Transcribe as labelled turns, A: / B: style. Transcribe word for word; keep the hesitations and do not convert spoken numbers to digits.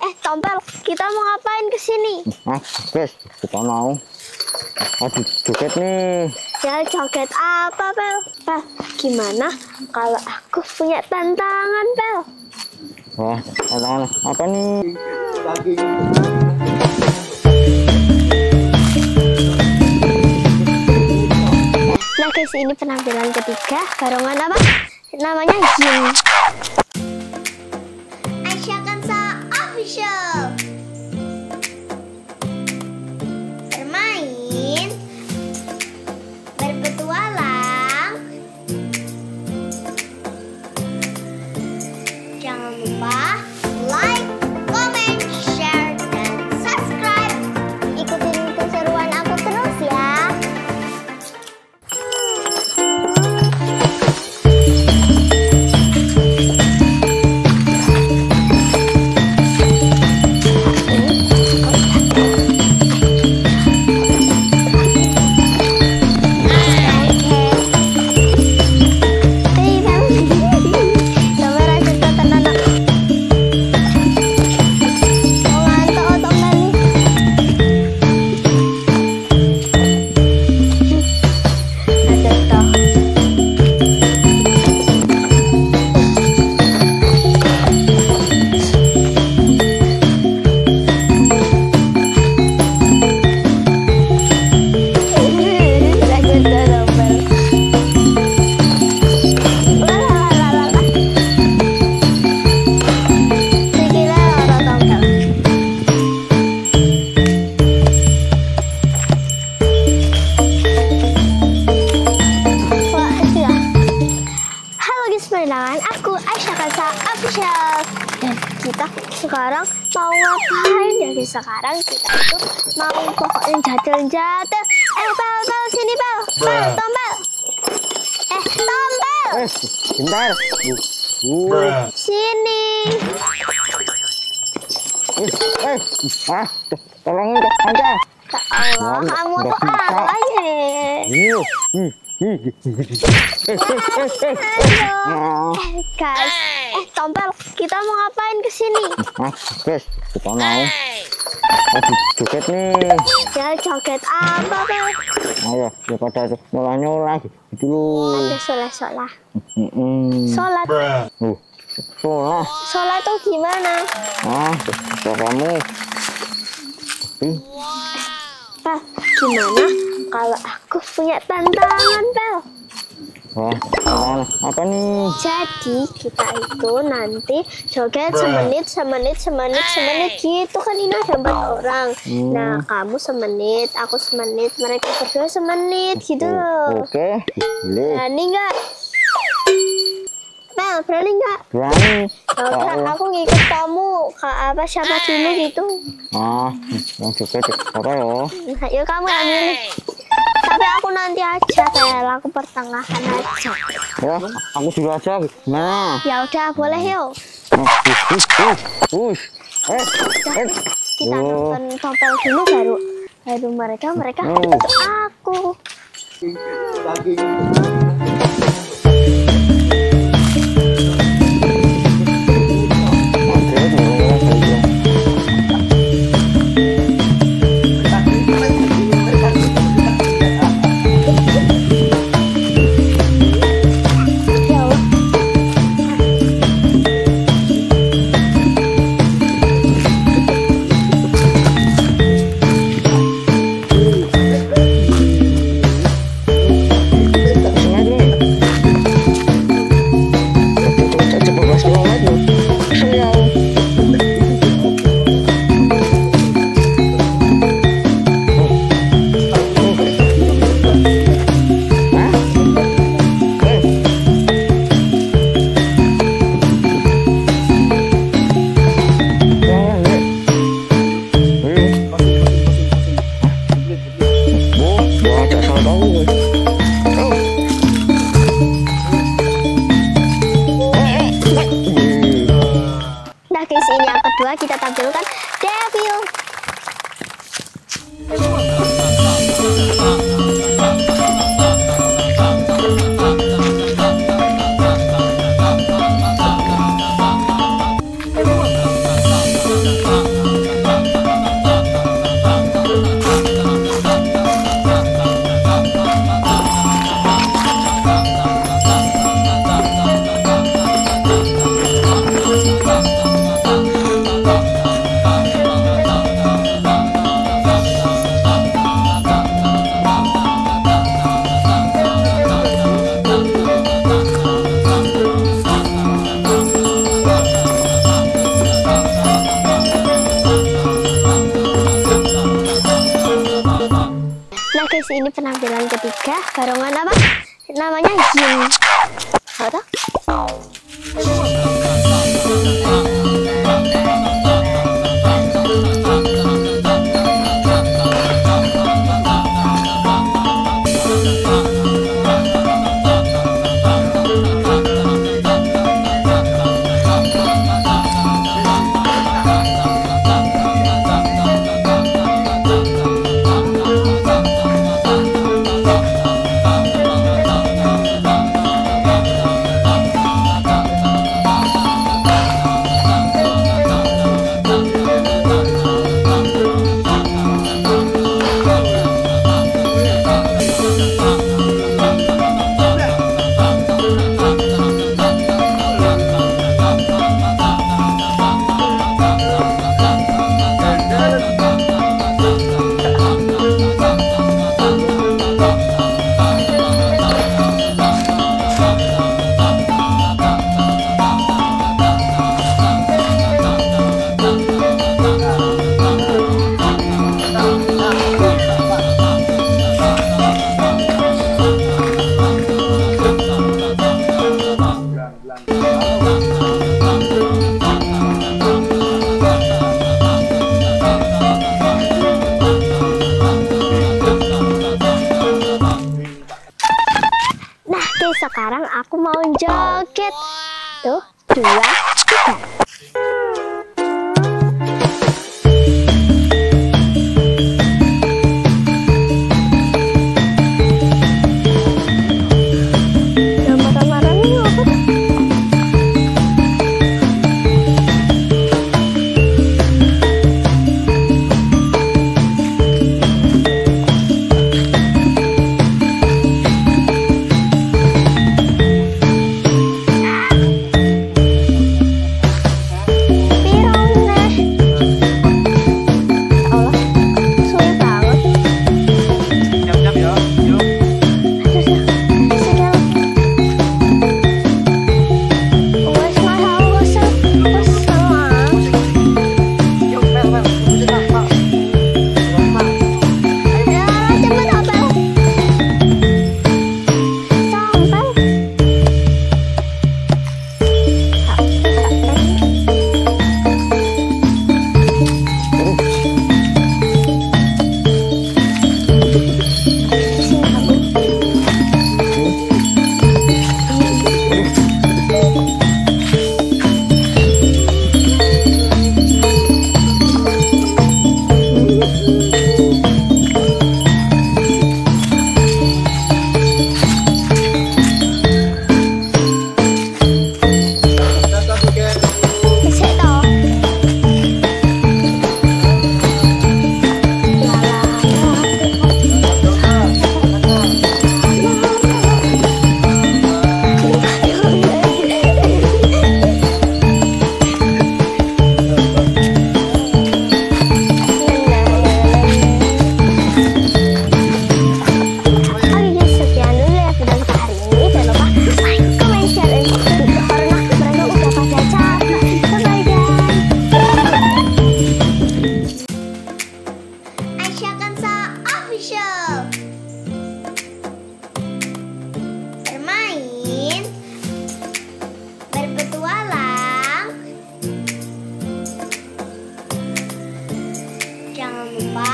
A: Eh, Tompel, kita mau ngapain ke sini?
B: Ah, guys, kita mau adu joget nih.
A: Ya, joget apa, Pel? Pel, gimana kalau aku punya tantangan, Pel?
B: Wah, tantangan apa nih?
A: Nah, guys, ini penampilan ketiga barongan apa? Namanya Jin. Aisyah Kansa Official. Bermain, berpetualang. Jangan lupa like, comment, share, dan subscribe. Ikutin keseruan aku terus ya. Aku Aisyah Kansa Official. Dan kita sekarang mau ngapain ya guys? Sekarang kita itu mau pokoknya jadel-jadel. Eh, Pel, Pel, sini Pel. Pel, Tompel. Eh, Tompel.
B: Eh, bentar. Uh,
A: Sini.
B: eh, eh, ah, tolongin aja.
A: Ya Allah, kamu tuh apa ya?
B: Ini, hmm. Eh,
A: guys, eh Tompel, kita mau ngapain ke sini?
B: Ah, guys, kita mau adu joget nih.
A: Ya, joget apa, Pel?
B: Ayo, daripada nyolah-nyolah gitu loh.
A: Ada sholat-sholat.
B: Mm-mm.
A: Sholat.
B: Uh, sholat.
A: Sholat tuh gimana?
B: Ah, terserah kamu. Tapi,
A: Pel, gimana kalau aku punya tantangan, Pel?
B: wah, tantangan apa nih?
A: Jadi kita itu nanti joget semenit, semenit, semenit, semenit gitu kan, ini ada empat orang.
B: Hmm.
A: Nah, kamu semenit, aku semenit, mereka berdua semenit gitu loh.
B: Oke, boleh.
A: Berani nggak? Pel, berani nggak?
B: Berani.
A: Oke, aku ngikut kamu. Kak apa siapa dulu gitu?
B: Ah, yang joget apa loh?
A: Nah, yuk kamu yang milih. Tapi aku nanti aja, Pel. Aku pertengahan aja.
B: Ya, aku dulu aja. Nah.
A: Ya udah, boleh yuk.
B: Ush, eh, eh.
A: Kita
B: Oh.
A: nonton Tompel dulu baru baru mereka mereka
B: Oh.
A: itu aku. kedua kita tampilkan Devil. guys, ini penampilan ketiga barongan apa? Namanya Jin. Tahu? Sekarang aku mau joget. Tuh, dua, tiga. Bermain, berpetualang, jangan lupa